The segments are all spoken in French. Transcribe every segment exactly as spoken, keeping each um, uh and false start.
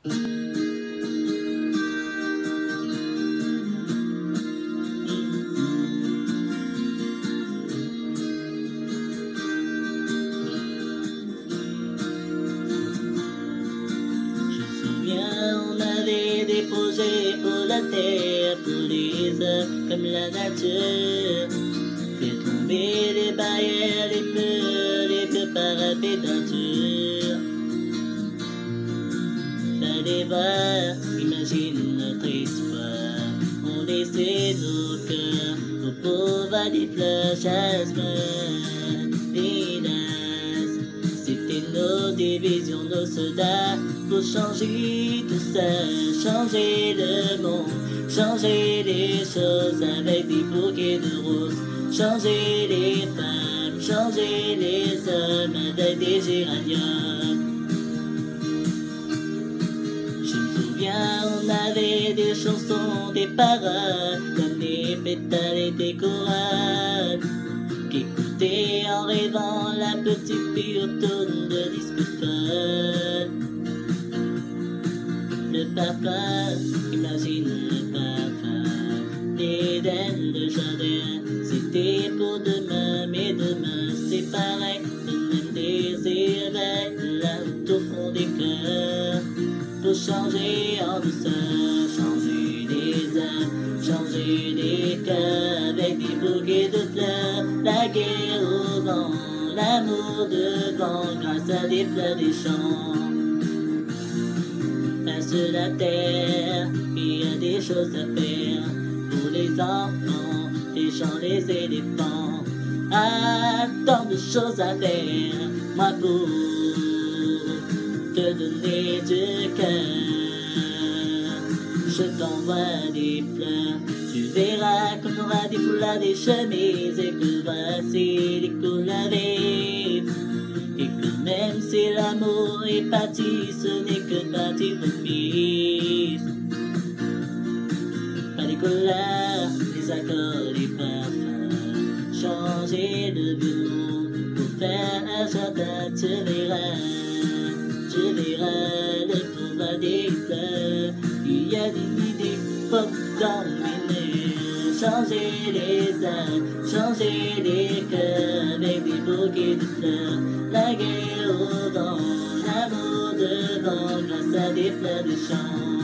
On avait des projets pour la terre, pour les hommes comme la nature. Faire tomber les barrières, les peurs, les vieux parapets peinture. Fallait voir, imagine notre histoire. On laissait nos cœurs au pauvres des fleurs jasmin, hélas. C'était nos divisions, nos soldats. Pour changer tout ça, changer le monde, changer les choses avec des bouquets de roses, changer les femmes, changer les hommes avec des géraniums. Je me souviens, on avait des chansons, des paroles, comme des pétales et des chorales, qu'écouter en rêvant la petite fille autour de disques folles. Le parfum, imagine le parfum d'Éden, le jardin, c'était pour demain, mais demain c'est pareil, le même désir veille là au fond des cœurs, pour changer en douceur, changer les âmes, changer les cœurs, avec des bouquets de fleurs, la guerre au vent, l'amour devant, grâce à des fleurs des champs. Sur la terre, il y a des choses à faire pour les enfants, les gens, les éléphants. Ah, tant de choses à faire, moi pour te donner du cœur. Je t'envoie des fleurs, tu verras qu'on aura des foulards, des chemises, et que voici les couleurs vives. Et que même si l'amour est parti, ce n'est que partie remise. Pas les couleurs, les accords, les parfums, changer de violon pour faire un jardin, tu verras, tu verras le pouvoir des fleurs. Il y a des idées pour t'emmener, changer les âmes, changer les cœurs avec des bouquets de fleurs. La guerre au vent, l'amour devant, grâce à des fleurs des champs.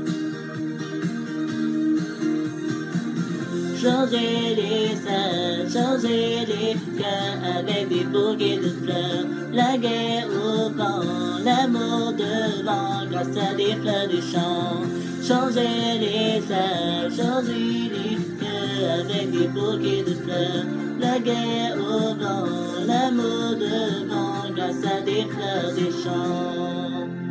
Changer les âmes, changer les cœurs avec des bouquets de fleurs. La guerre au vent, l'amour devant, grâce à des fleurs des champs. Changer les âmes, changer les cœurs avec des bouquets de fleurs. La guerre au vent, l'amour devant, grâce à des fleurs des champs.